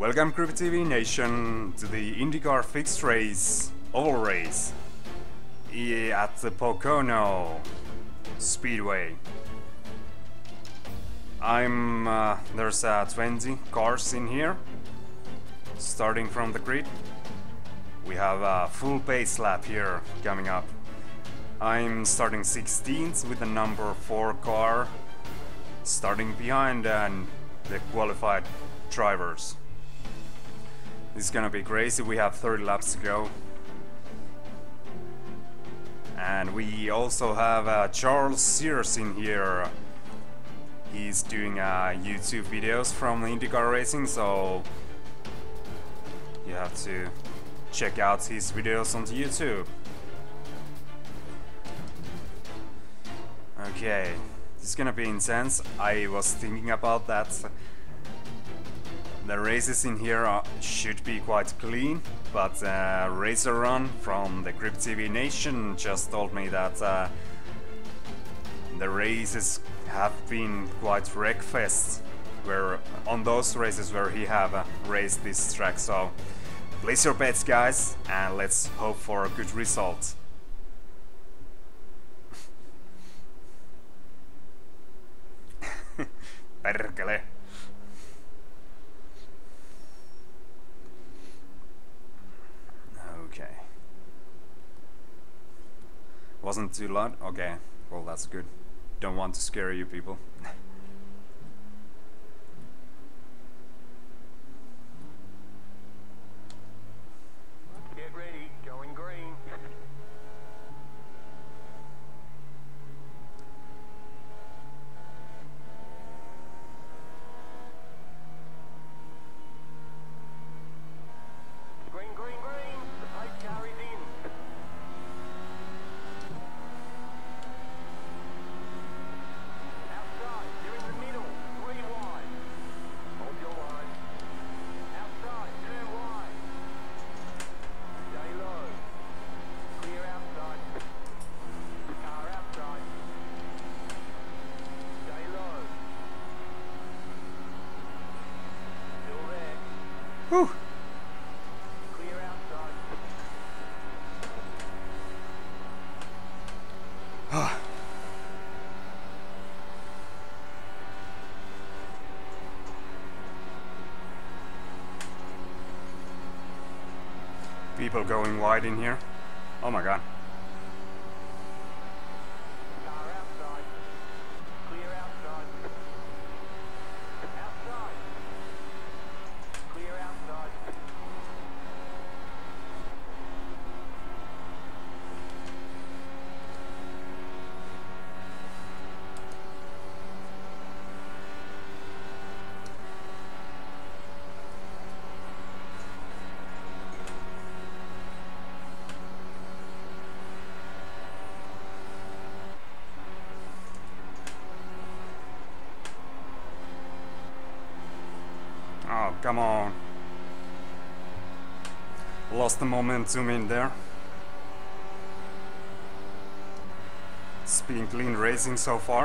Welcome Creepy TV Nation to the Indycar fixed race, oval race, at the Pocono Speedway. There's 20 cars in here, starting from the grid. We have a full pace lap here coming up. I'm starting 16th with the number 4 car, starting behind the qualified drivers. This is gonna be crazy. We have 30 laps to go. And we also have Charles Sears in here. He's doing YouTube videos from Indycar racing, so you have to check out his videos on YouTube. Okay, this is gonna be intense. I was thinking about that. The races in here should be quite clean, but Racer Run from the Creepy TV Nation just told me that the races have been quite wreckfest on those races where he have raced this track. So place your bets, guys, and let's hope for a good result. Perkele. Okay. Wasn't too loud? Okay, well that's good. Don't want to scare you people. Get ready, going green. Green, green, green. The pace car is in. Outside, you're in the middle. 3 wide. Hold your line. Outside, turn wide. Stay low. Clear outside. Car outside. Stay low. Still there. Whew. Clear outside. People going wide in here. Oh my god. Car outside. Clear outside. Outside. Clear outside. Oh, come on. Lost the momentum in there. It's been clean racing so far.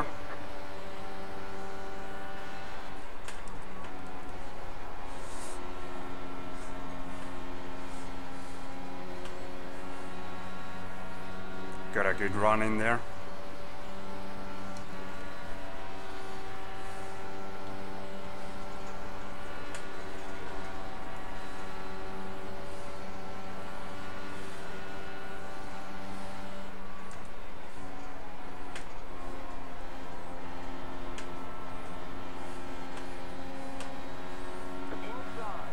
Got a good run in there. Inside.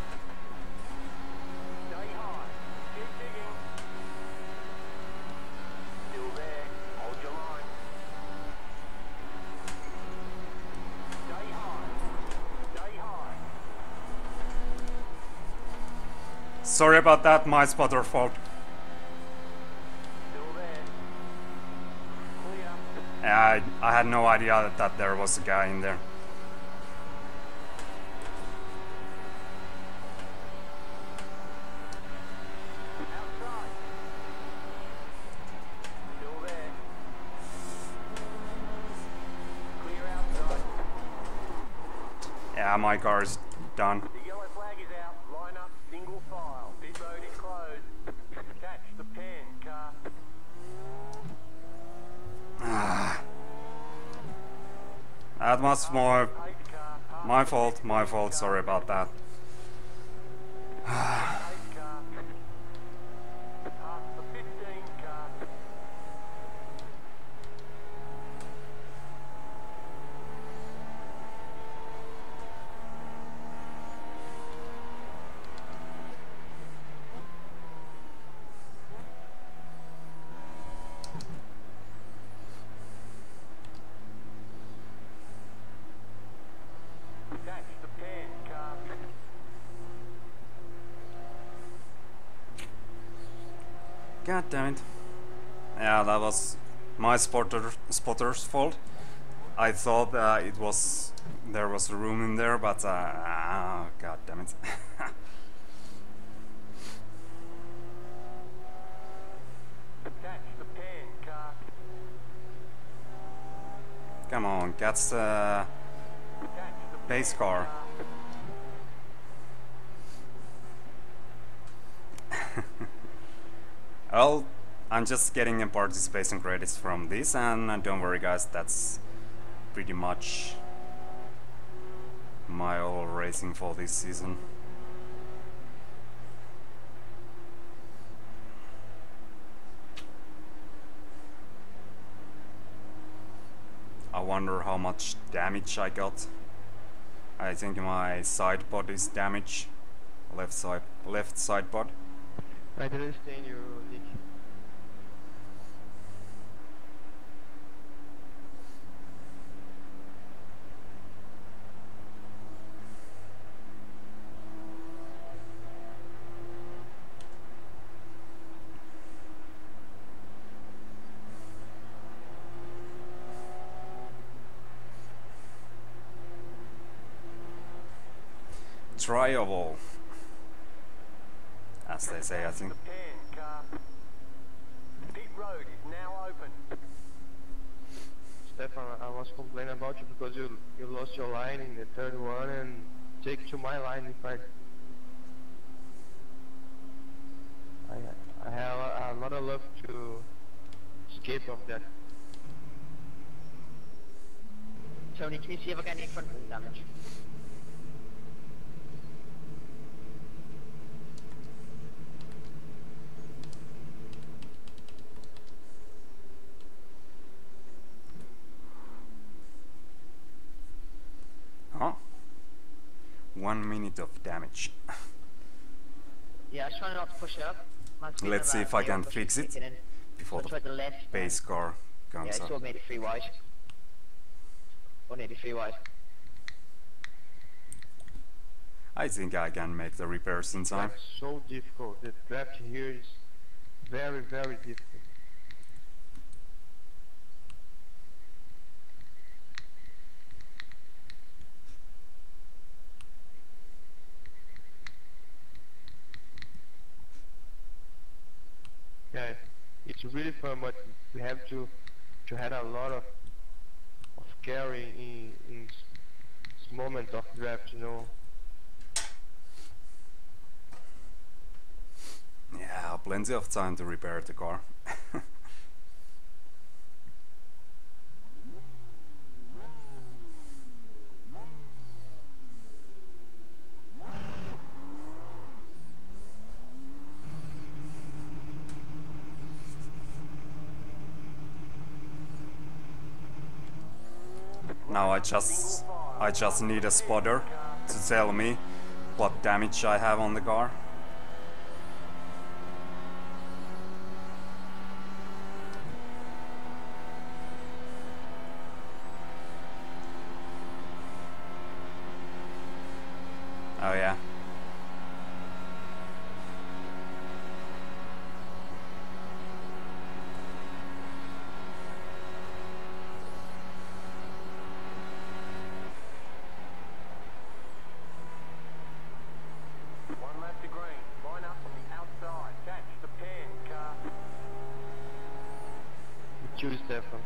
Stay high. Keep digging. Still there. Hold your line. Stay high. Stay high. Sorry about that, my spotter fault. Still there. Clear. I had no idea that there was a guy in there. Outside. Still there. Clear outside. Yeah, my car is done. The yellow flag Flag is out. Line up. Single file. Pit road is closed. Catch the pen, car. That was Pace car. my fault, sorry about that. Pace car. Past the 15 car. Catch the pen, car. God damn it. Yeah, that was my spotter's fault. I thought there was room in there, but god damn it. Catch the pen, car. Come on, catch the Catch the pace car. Well, I'm just getting a participation credits from this, and don't worry guys, that's pretty much my all racing for this season. I wonder how much damage I got. I think my side pod is damaged. Left side pod. I didn't stay in your league. Tryable, as they say, I think. the pen, car. Pit road is now open. Stefan, I was complaining about you because you lost your line in the third one and take to my line if I have a lot of love to escape of that. Tony, can you see if I got any front wing damage? Oh, 1 minute of damage. Yeah, I was trying not to push it up. Let's see if I can fix it before Try the the left. pace car Yeah, comes it's up. all made it 3 wide. Or nearly 3 wide. I think I can make the repairs in time. That's so difficult. The draft here is very, very difficult. Yeah, it's really fun, but we have to have a lot of carry in this moment of draft, you know. Yeah, plenty of time to repair the car. Now I just need a spotter to tell me what damage I have on the car. Oh yeah. One left to green. Line up on the outside. Catch the pen, car. It's you, Stefan.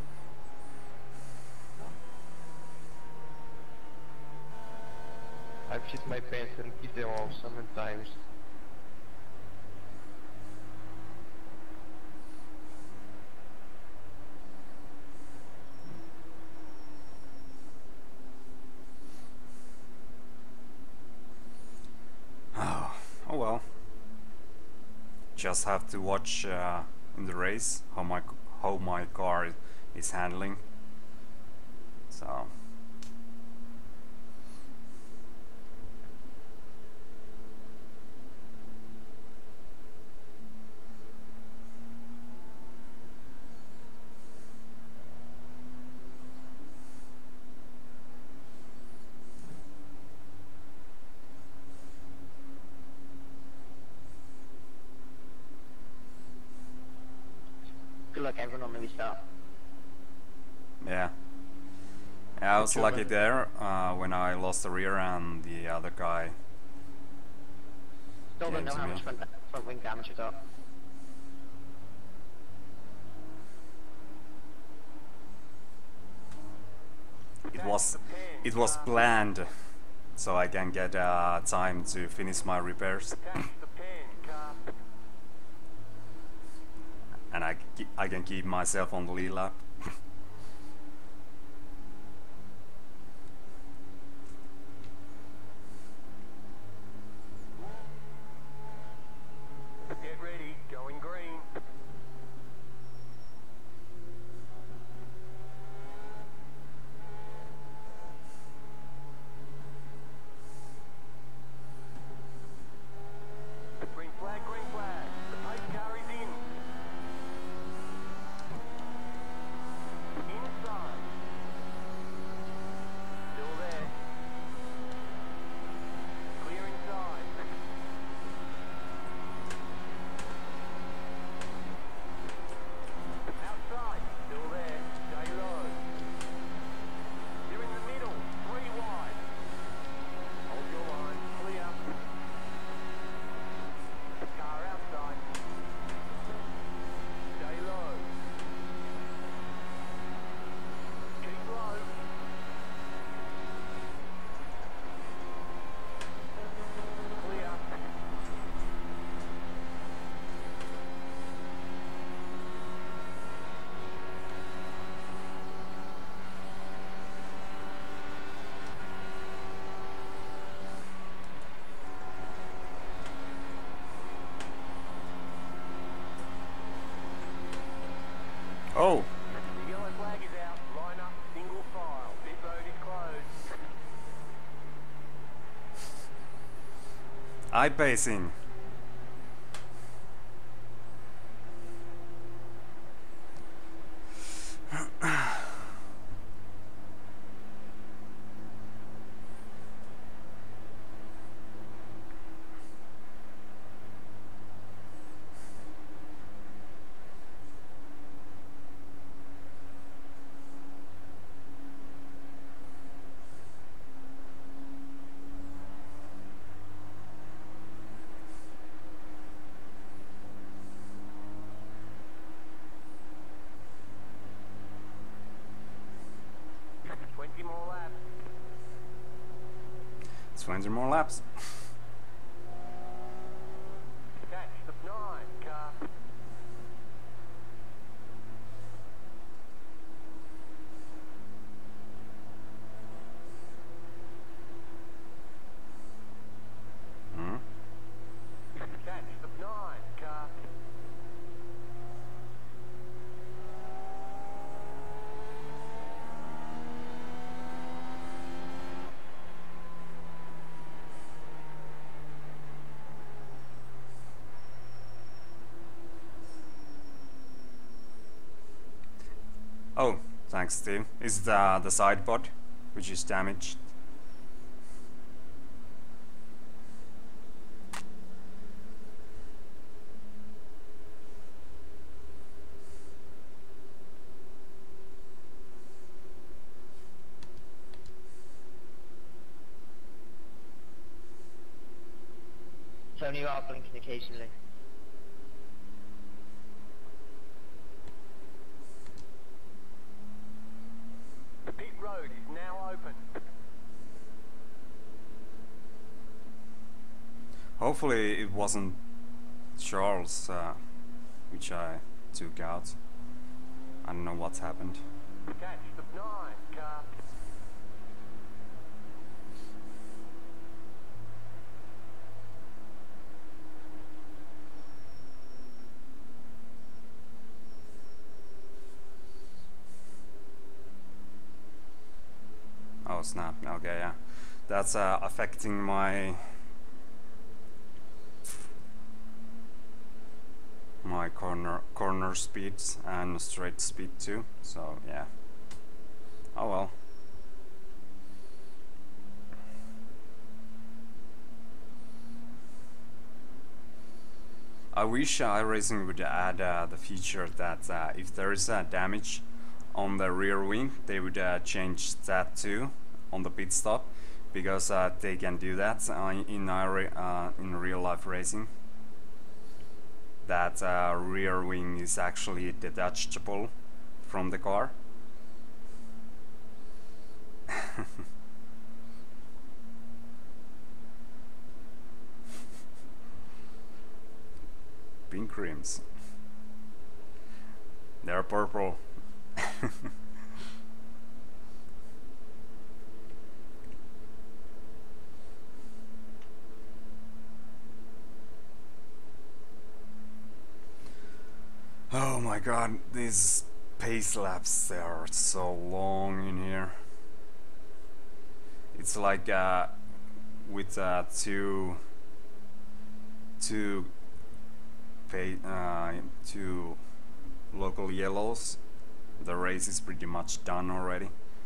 I I've shit my pants and pissed them off so many times. Oh, oh well. Just have to watch in the race how my car is handling. So. Good luck everyone on the restart. Yeah. Yeah, I was Sure, lucky man. there when I lost the rear and the other guy. Still don't Came know to how me. much front wing damage you got. It was planned, so I can get time to finish my repairs, Catch the pen, car. and I can keep myself on the lead lap. Get ready, going green. Green flag, green flag. The pace car is in. Inside. Still there. Clear inside. Outside. Still there. Stay low. You're in the middle. 3 wide. Hold your line. Clear. Car outside. Stay low. Keep low. Clear. Oh, The yellow flag is out. Line up. Single file. Pit road is closed. I-pacing. Twenty more laps. 20 more laps. Catch the 9 car. Hmm? Catch the 9 car. Oh, thanks, Steve. Is the side pod which is damaged? Tony, you are blinking occasionally. The pit road is now open. Hopefully it wasn't Charles which I took out. I don't know what's happened. Catch the 9 car. Oh snap, okay, yeah. That's affecting my corner speeds and straight speed too, so yeah. Oh well. I wish iRacing would add the feature that if there is damage on the rear wing, they would change that too on the pit stop, because they can do that in real life racing. That rear wing is actually detachable from the car. Pink rims. They're purple. Oh my god, these pace laps, they are so long in here. It's like with two local yellows, the race is pretty much done already.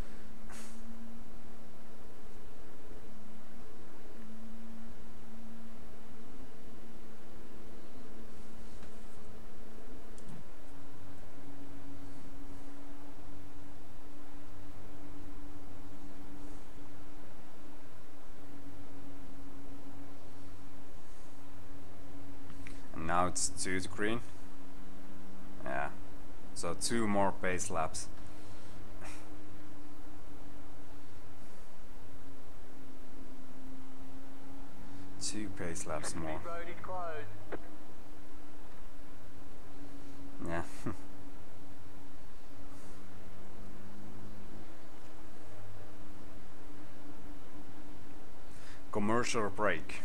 And now it's 2 to green. Yeah, so 2 more pace laps. Two pace laps more. Road is closed. Yeah. Commercial break.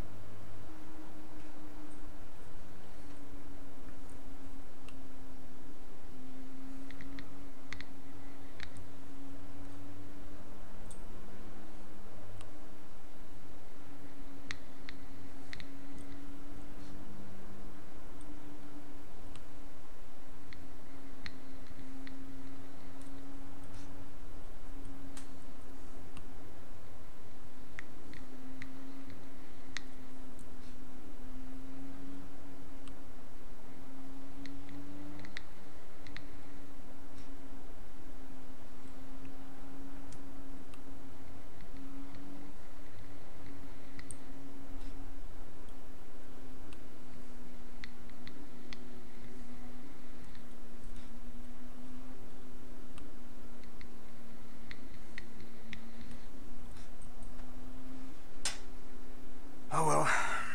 Oh well.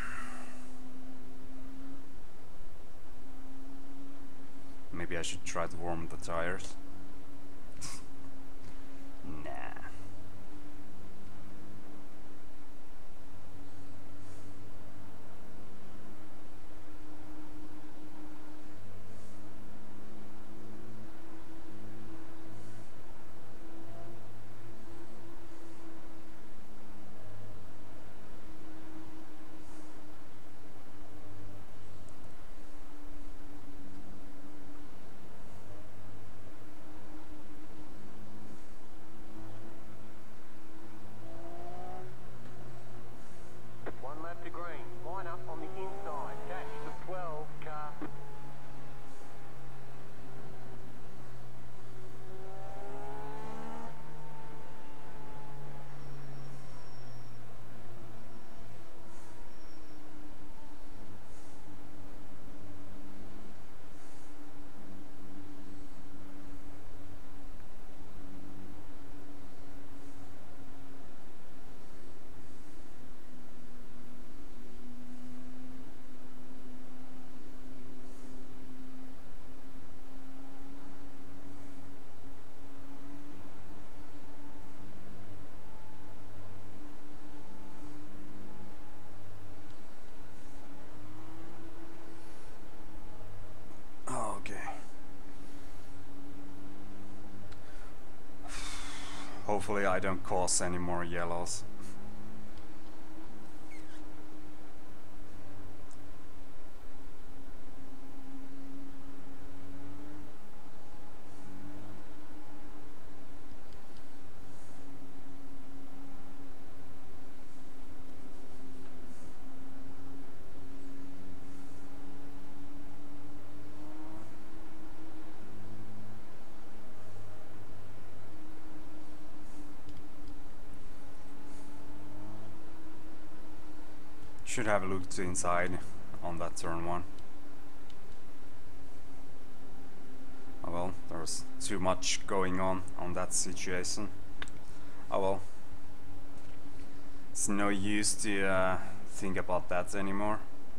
Maybe I should try to warm the tires. Nah. Hopefully I don't cause any more yellows. Should have looked inside on that turn one. Oh well, there's too much going on that situation. Oh well. It's no use to think about that anymore.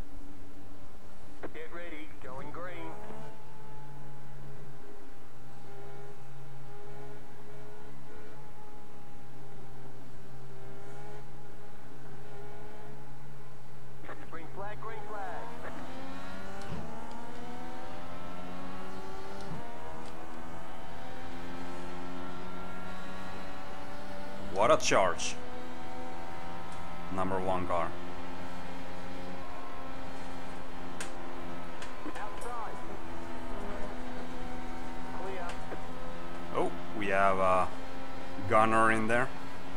Get ready, going green. Green flag, green flag. What a charge. Number one car. Outside. Clear. Oh, we have a gunner in there.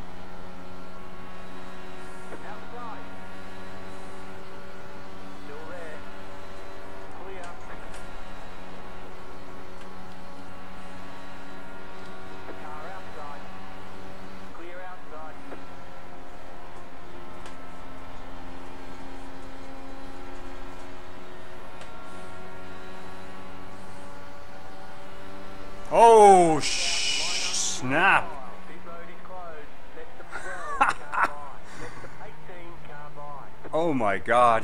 Outside. Still there. Clear. Car outside. Clear outside. Oh, snap. Pit road is closed. Let the 12 car by. Let the 18 car by. Oh my god.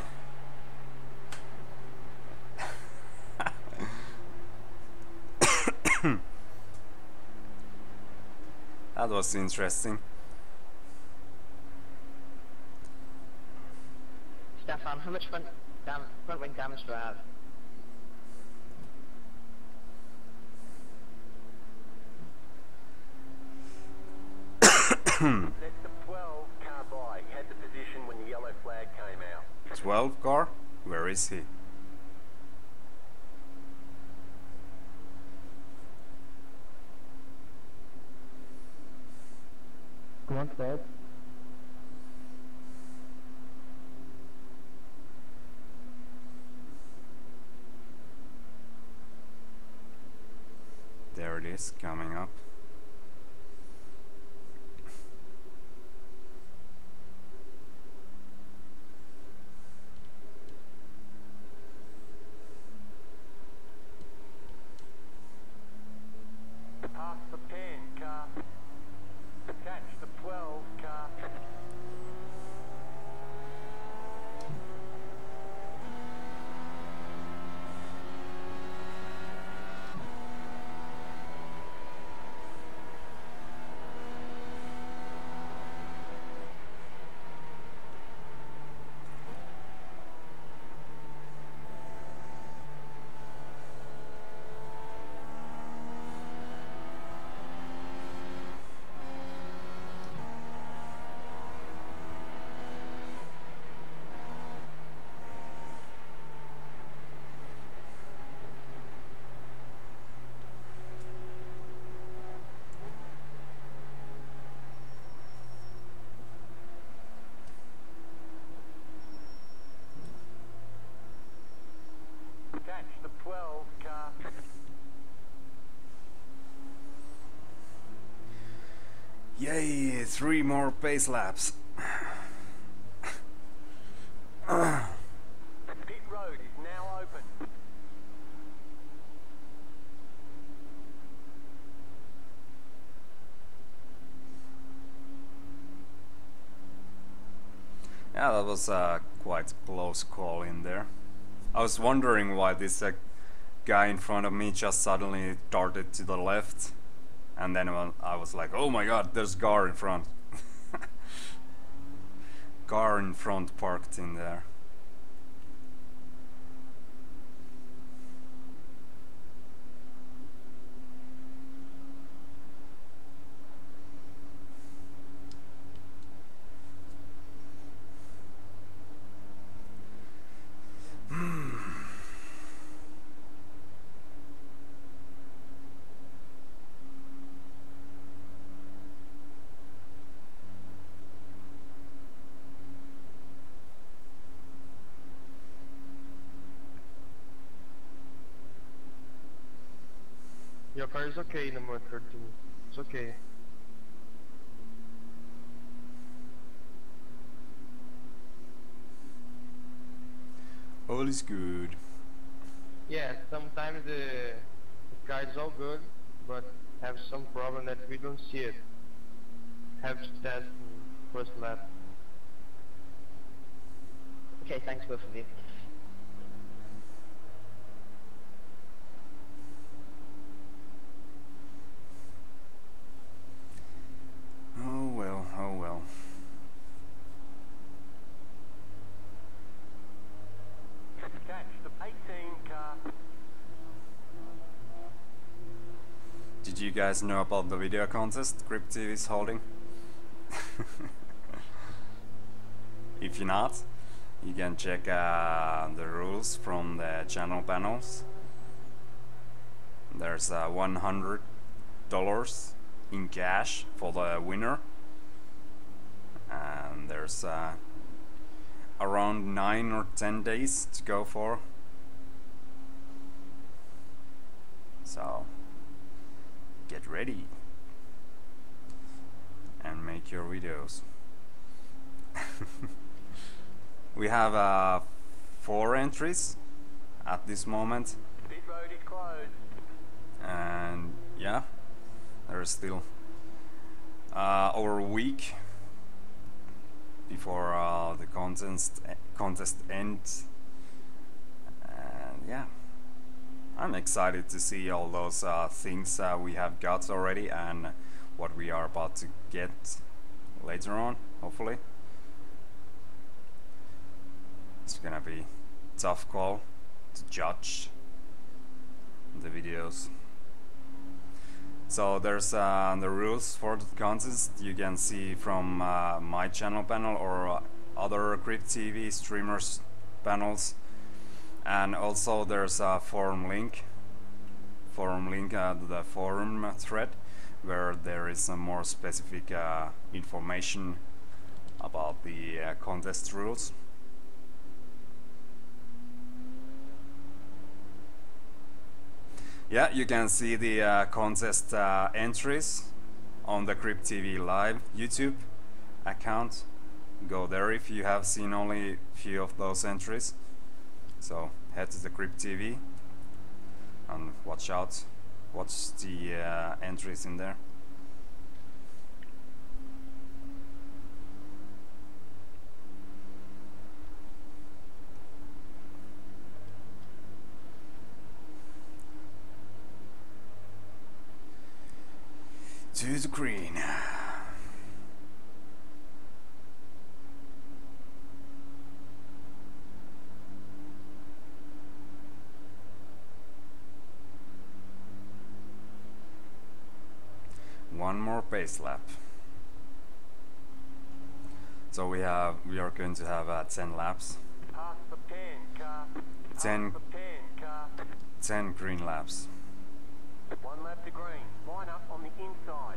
That was interesting. Stefan, how much front wing damage do I have? Let the 12 car by. He had the position when the yellow flag came out. 12 car? Where is he? Come on, 12. There it is, coming up. Pass the 10 car. Catch the 12 car. Catch the 12 car. Yay, 3 more pace laps. Pit road is now open. Yeah, that was a quite close call in there. I was wondering why this guy in front of me just suddenly darted to the left, and then I was like, oh my god, there's car in front. Car in front parked in there. Your car is okay, number 13. It's okay. All is good. Yeah, sometimes the car is all good, but have some problem that we don't see it. Have to test in first lap. Okay, thanks both of you. Oh well, oh well. Catch the 18 car. Did you guys know about the video contest Grip TV is holding? If you're not, you can check the rules from the channel panels. There's $100 in cash for the winner, and there's around 9 or 10 days to go for. So get ready and make your videos. We have 4 entries at this moment, Pit road is closed. and yeah, there's still over a week before the contest ends, and yeah, I'm excited to see all those things we have got already and what we are about to get later on, hopefully. It's gonna be tough call to judge the videos. So there's the rules for the contest you can see from my channel panel or other Grip TV streamers panels, and also there's a forum link to the forum thread where there is some more specific information about the contest rules. Yeah, you can see the contest entries on the Grip TV Live YouTube account. Go there if you have seen only a few of those entries. So head to the Grip TV and watch the entries in there. To the green. One more pace lap. So we are going to have 10 laps. Past the pen car. 10 Past the pen car. 10 green laps. 1 lap to green. Line up on the inside.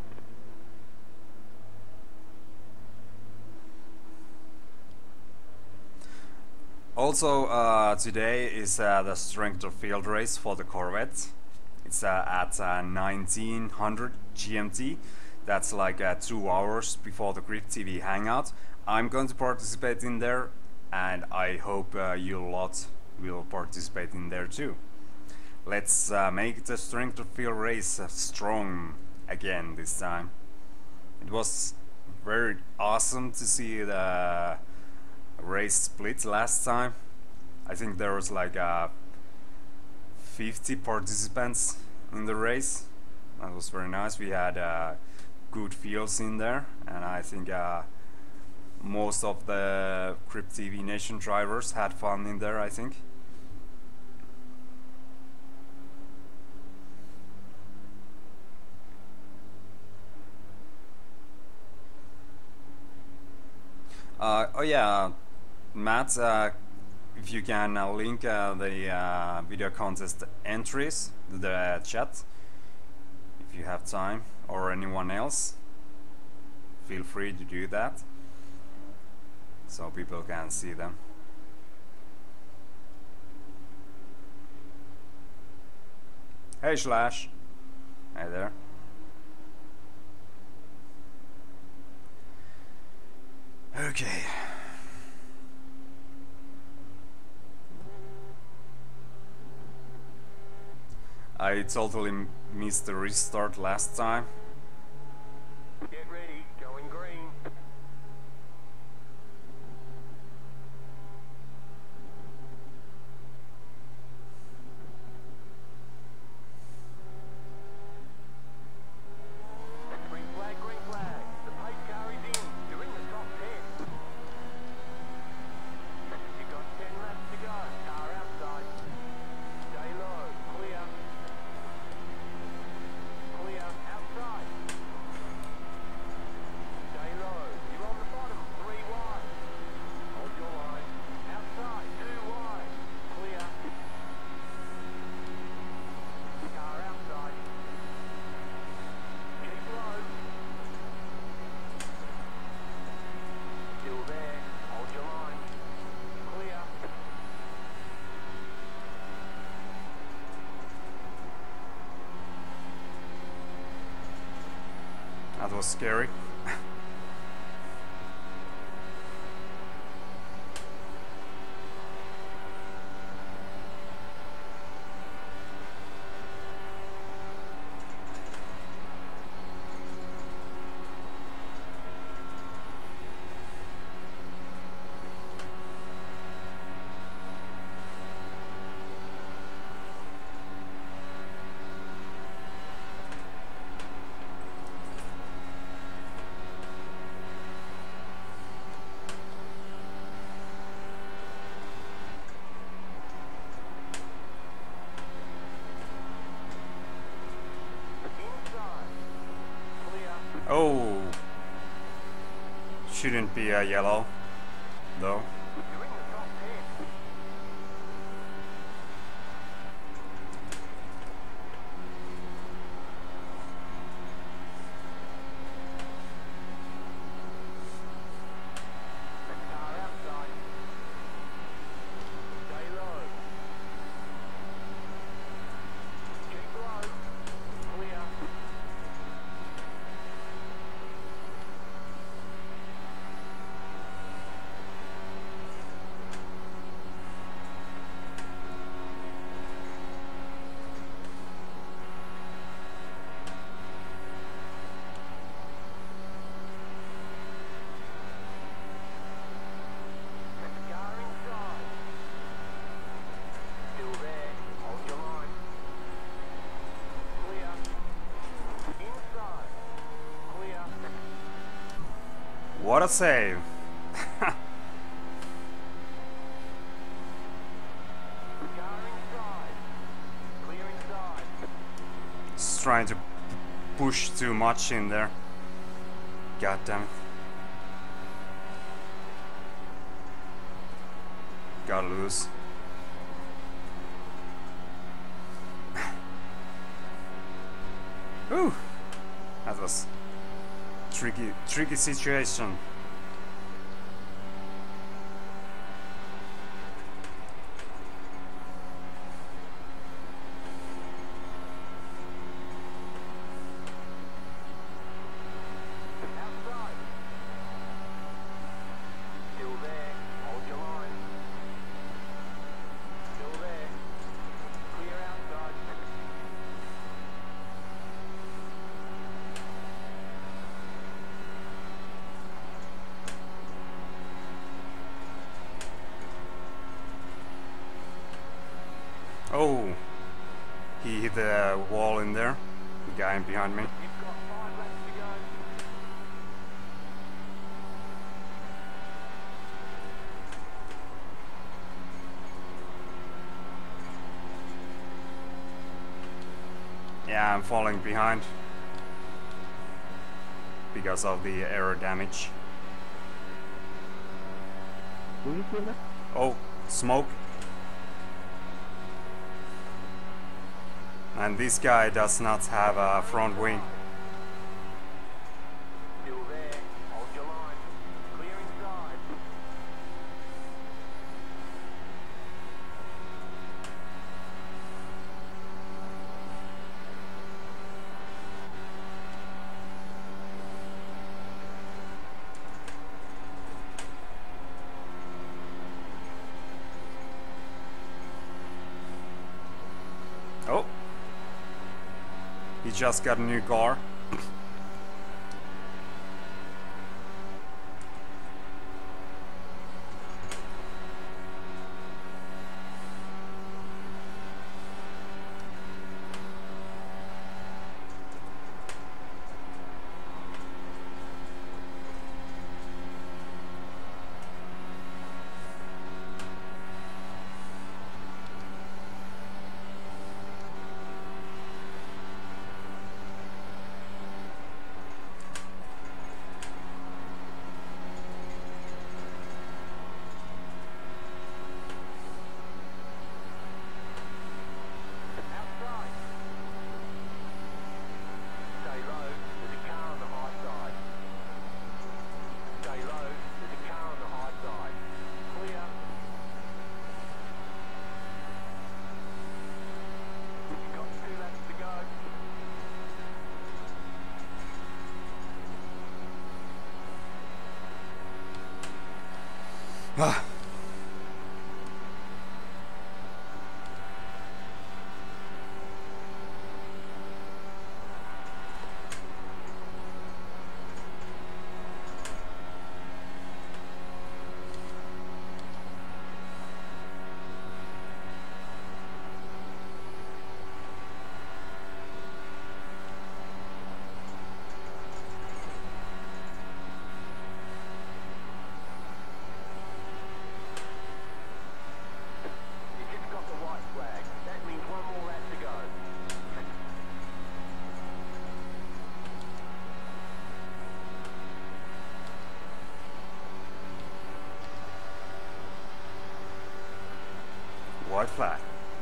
Also, today is the strength of field race for the Corvette. It's at 1900 GMT. That's like 2 hours before the Grip TV hangout. I'm going to participate in there, and I hope you lot will participate in there too. Let's make the strength of field race strong again this time. It was very awesome to see the race split last time. I think there was like 50 participants in the race. That was very nice. We had good fields in there, and I think most of the Grip TV Nation drivers had fun in there, I think. Oh yeah, Matt, if you can link the video contest entries to the chat, if you have time, or anyone else, feel free to do that, so people can see them. Hey Slash. Hey there. Okay. I totally missed the restart last time. Get ready, going green. Green flag, green flag. The pace car is in. You're in the top 10. You've got 10 laps to go. Car outside. Stay low. Clear. Clear. Outside. Stay low. You're on the bottom. 3 wide. Hold your line. Outside. 2 wide. Clear. Car outside. Keep low. Still there. Hold your line. Clear. That was scary. Inside. Clear. Oh, shouldn't be a yellow, though. You're in the top 10. Car outside. Stay low. Keep low. Clear. Car inside. Still there. Hold your line. Clear. Inside. Clear. What a save! Car inside. Clear inside. Just trying to push too much in there. God damn it. Gotta lose. Whew! That was tricky situation. Outside. Still there. Hold your line. Still there. Clear outside. Oh, he hit the wall in there. The guy behind me. You've got 5 laps to go. Yeah, I'm falling behind because of the air damage. Oh, smoke. And this guy does not have a front wing. Still there. Hold your line. Clear inside. He just got a new car. Outside. Stay low, there's a car on the high side. Stay low, there's a car on the high side. Clear. You've got 2 laps to go. Ah. You just got the white flag. That means 1 more lap to go. White flag.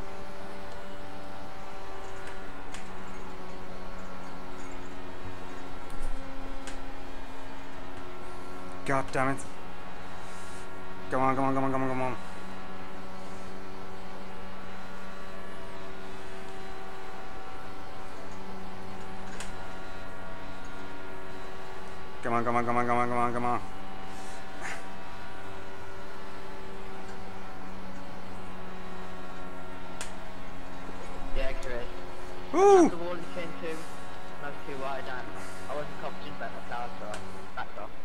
God damn it. Come on, come on, come on, come on, come on. Come on, come on, come on, come on, come on, come on. Yeah, Chris. Woo! The wall in turn 2, I was too wide and I wasn't confident about myself, so I backed off.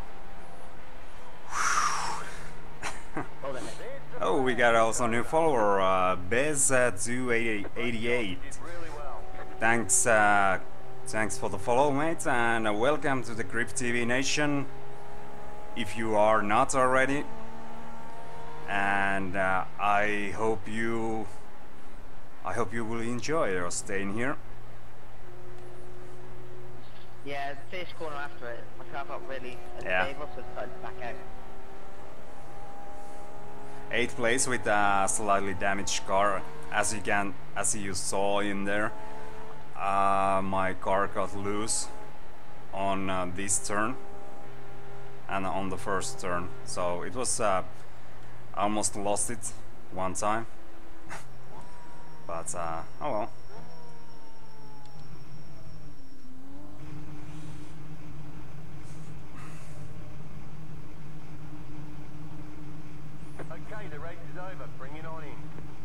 Hold on a minute. Oh, we got also a new follower, Bez288. Did really well. Thanks, thanks for the follow, mate, and welcome to the Grip TV Nation. If you are not already, and I hope you will enjoy your staying here. Yeah, the first corner after it, my car got really unstable, so I decided to back out. 8th place with a slightly damaged car, as you saw in there. My car got loose on this turn and on the first turn, so it was almost lost it one time. But oh well. Okay, the race is over. Bring it on in.